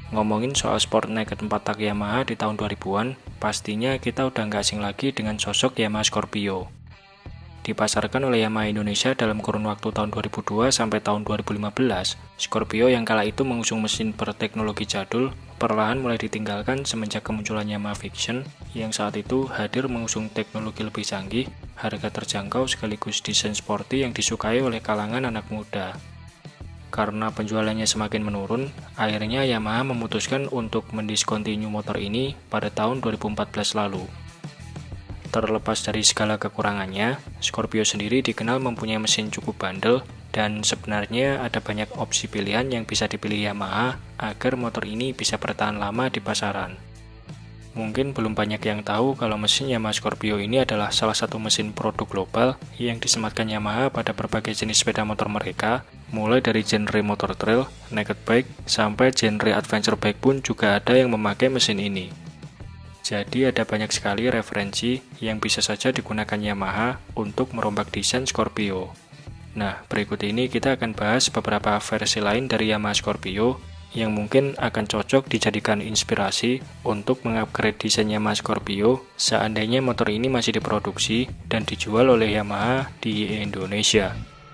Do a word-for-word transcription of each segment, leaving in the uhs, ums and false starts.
Ngomongin soal sport naked empat tak Yamaha di tahun dua ribuan, pastinya kita udah nggak asing lagi dengan sosok Yamaha Scorpio. Dipasarkan oleh Yamaha Indonesia dalam kurun waktu tahun dua ribu dua sampai tahun dua ribu lima belas, Scorpio yang kala itu mengusung mesin berteknologi jadul, perlahan mulai ditinggalkan semenjak kemunculan Yamaha Vision, yang saat itu hadir mengusung teknologi lebih canggih, harga terjangkau sekaligus desain sporty yang disukai oleh kalangan anak muda. Karena penjualannya semakin menurun, akhirnya Yamaha memutuskan untuk mendiskontinue motor ini pada tahun dua ribu empat belas lalu. Terlepas dari segala kekurangannya, Scorpio sendiri dikenal mempunyai mesin cukup bandel, dan sebenarnya ada banyak opsi pilihan yang bisa dipilih Yamaha agar motor ini bisa bertahan lama di pasaran. Mungkin belum banyak yang tahu kalau mesin Yamaha Scorpio ini adalah salah satu mesin produk global yang disematkan Yamaha pada berbagai jenis sepeda motor mereka, mulai dari genre motor trail, naked bike, sampai genre adventure bike pun juga ada yang memakai mesin ini. Jadi ada banyak sekali referensi yang bisa saja digunakan Yamaha untuk merombak desain Scorpio. Nah, berikut ini kita akan bahas beberapa versi lain dari Yamaha Scorpio yang mungkin akan cocok dijadikan inspirasi untuk mengupgrade desain Yamaha Scorpio seandainya motor ini masih diproduksi dan dijual oleh Yamaha di Indonesia.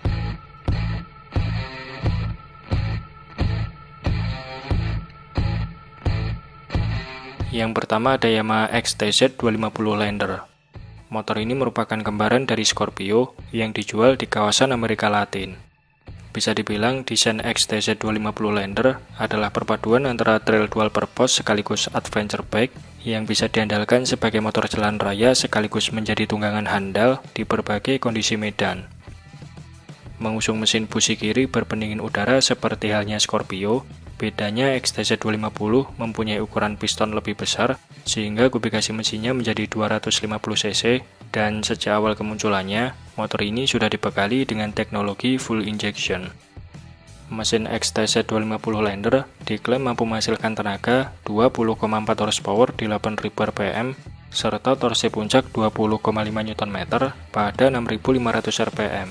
Yang pertama ada Yamaha X T Z dua lima nol Lander. Motor ini merupakan kembaran dari Scorpio yang dijual di kawasan Amerika Latin. Bisa dibilang desain X T Z dua lima nol Lander adalah perpaduan antara trail dual purpose sekaligus adventure bike yang bisa diandalkan sebagai motor jalan raya sekaligus menjadi tunggangan handal di berbagai kondisi medan. Mengusung mesin busi kiri berpendingin udara seperti halnya Scorpio, bedanya X T Z dua lima nol mempunyai ukuran piston lebih besar sehingga kubikasi mesinnya menjadi dua ratus lima puluh cc, dan sejak awal kemunculannya, motor ini sudah dibekali dengan teknologi full injection. Mesin X T Z dua lima nol Lander diklaim mampu menghasilkan tenaga dua puluh koma empat horsepower di delapan ribu R P M serta torsi puncak dua puluh koma lima newton meter pada enam ribu lima ratus R P M.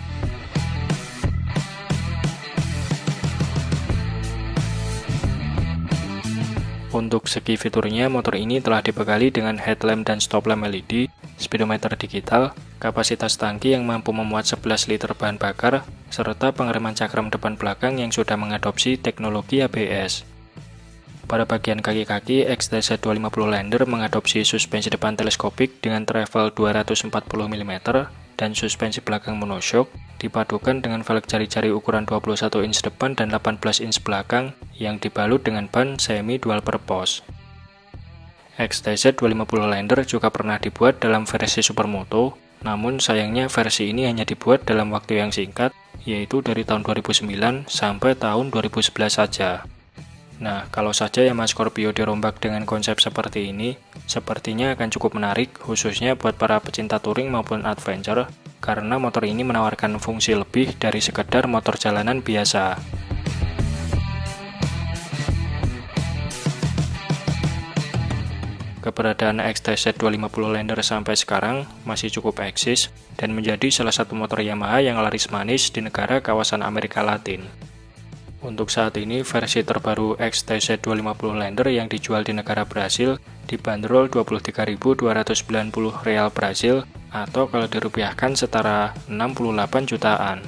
Untuk segi fiturnya, motor ini telah dibekali dengan headlamp dan stop lamp L E D, speedometer digital, kapasitas tangki yang mampu memuat sebelas liter bahan bakar, serta pengereman cakram depan belakang yang sudah mengadopsi teknologi A B S. Pada bagian kaki-kaki, X T Z dua lima nol Lander mengadopsi suspensi depan teleskopik dengan travel dua ratus empat puluh milimeter dan suspensi belakang monoshock, dipadukan dengan velg jari-jari ukuran dua puluh satu inch depan dan delapan belas inch belakang yang dibalut dengan ban semi dual purpose. X T Z dua lima nol Lander juga pernah dibuat dalam versi Supermoto, namun sayangnya versi ini hanya dibuat dalam waktu yang singkat, yaitu dari tahun dua ribu sembilan sampai tahun dua ribu sebelas saja. Nah, kalau saja Yamaha Scorpio dirombak dengan konsep seperti ini, sepertinya akan cukup menarik khususnya buat para pecinta touring maupun adventure, karena motor ini menawarkan fungsi lebih dari sekedar motor jalanan biasa. Keberadaan X T Z dua lima nol Lander sampai sekarang masih cukup eksis dan menjadi salah satu motor Yamaha yang laris manis di negara kawasan Amerika Latin. Untuk saat ini, versi terbaru X T Z dua lima nol Lander yang dijual di negara Brasil dibanderol dua puluh tiga ribu dua ratus sembilan puluh real Brasil atau kalau dirupiahkan setara enam puluh delapan jutaan.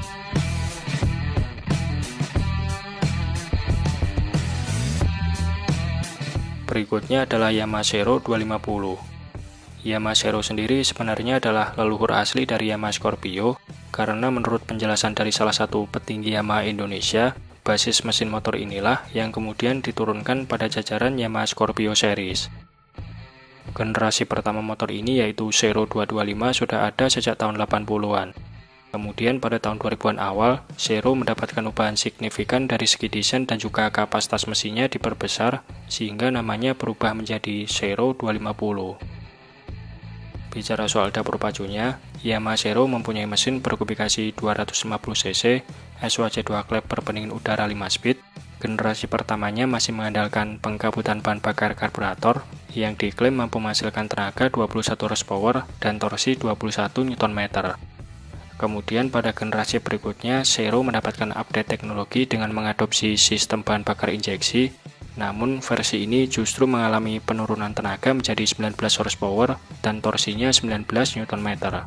Berikutnya adalah Yamaha Zero dua lima nol. Yamaha Zero sendiri sebenarnya adalah leluhur asli dari Yamaha Scorpio, karena menurut penjelasan dari salah satu petinggi Yamaha Indonesia, basis mesin motor inilah yang kemudian diturunkan pada jajaran Yamaha Scorpio Series. Generasi pertama motor ini yaitu Zero dua dua lima sudah ada sejak tahun delapan puluhan. Kemudian pada tahun dua ribuan awal, Zero mendapatkan perubahan signifikan dari segi desain dan juga kapasitas mesinnya diperbesar, sehingga namanya berubah menjadi Zero dua lima nol. Bicara soal dapur pacunya, Yamaha Zero mempunyai mesin berkubikasi dua ratus lima puluh cc, S W C dua klep berpendingin udara lima speed. Generasi pertamanya masih mengandalkan pengkabutan bahan bakar karburator yang diklaim mampu menghasilkan tenaga dua puluh satu horsepower dan torsi dua puluh satu newton meter. Kemudian pada generasi berikutnya, Zero mendapatkan update teknologi dengan mengadopsi sistem bahan bakar injeksi, Namun versi ini justru mengalami penurunan tenaga menjadi sembilan belas horsepower dan torsinya sembilan belas newton meter.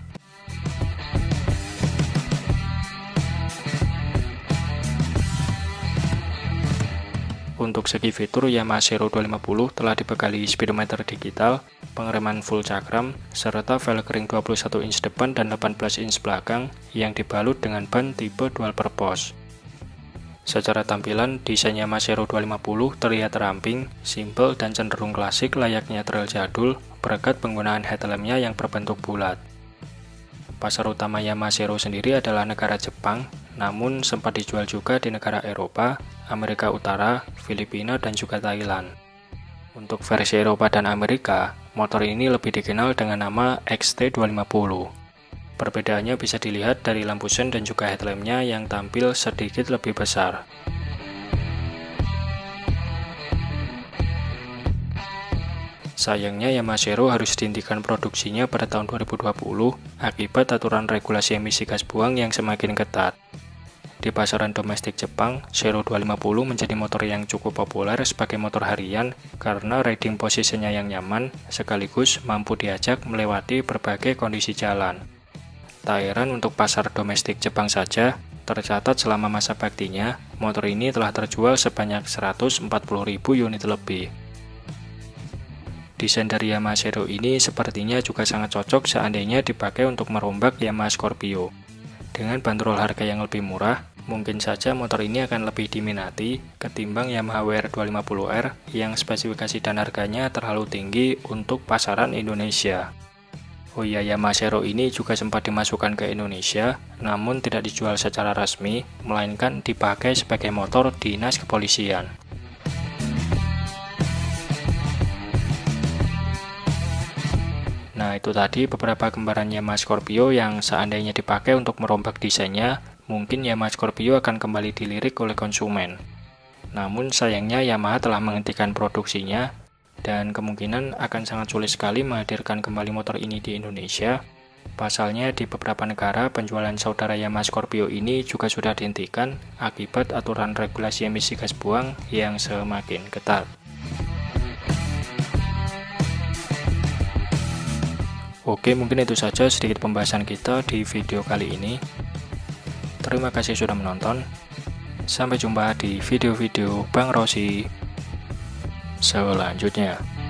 Untuk segi fitur, Yamaha Zero dua lima nol telah dibekali speedometer digital, pengereman full cakram, serta velg ring dua puluh satu inch depan dan delapan belas inch belakang yang dibalut dengan ban tipe dual purpose. Secara tampilan, desain Yamaha Zero dua lima nol terlihat ramping, simpel, dan cenderung klasik layaknya trail jadul berkat penggunaan headlampnya yang berbentuk bulat. Pasar utama Yamaha Zero sendiri adalah negara Jepang, namun sempat dijual juga di negara Eropa, Amerika Utara, Filipina, dan juga Thailand. Untuk versi Eropa dan Amerika, motor ini lebih dikenal dengan nama X T dua lima nol. Perbedaannya bisa dilihat dari lampu sen dan juga headlampnya yang tampil sedikit lebih besar. Sayangnya Yamaha Zero harus dihentikan produksinya pada tahun dua ribu dua puluh akibat aturan regulasi emisi gas buang yang semakin ketat. Di pasaran domestik Jepang, Zero dua lima nol menjadi motor yang cukup populer sebagai motor harian karena riding posisinya yang nyaman, sekaligus mampu diajak melewati berbagai kondisi jalan. Tak heran untuk pasar domestik Jepang saja, tercatat selama masa baktinya, motor ini telah terjual sebanyak seratus empat puluh ribu unit lebih. Desain dari Yamaha Zero ini sepertinya juga sangat cocok seandainya dipakai untuk merombak Yamaha Scorpio. Dengan bandrol harga yang lebih murah, mungkin saja motor ini akan lebih diminati ketimbang Yamaha W R dua lima nol R yang spesifikasi dan harganya terlalu tinggi untuk pasaran Indonesia. Oh iya, Yamaha Zero ini juga sempat dimasukkan ke Indonesia, namun tidak dijual secara resmi, melainkan dipakai sebagai motor dinas kepolisian. Nah, itu tadi beberapa gambaran Yamaha Scorpio yang seandainya dipakai untuk merombak desainnya, mungkin Yamaha Scorpio akan kembali dilirik oleh konsumen. Namun sayangnya Yamaha telah menghentikan produksinya, dan kemungkinan akan sangat sulit sekali menghadirkan kembali motor ini di Indonesia. Pasalnya di beberapa negara penjualan saudara Yamaha Scorpio ini juga sudah dihentikan akibat aturan regulasi emisi gas buang yang semakin ketat. Oke, mungkin itu saja sedikit pembahasan kita di video kali ini. Terima kasih sudah menonton. Sampai jumpa di video-video Bang Rossi selanjutnya.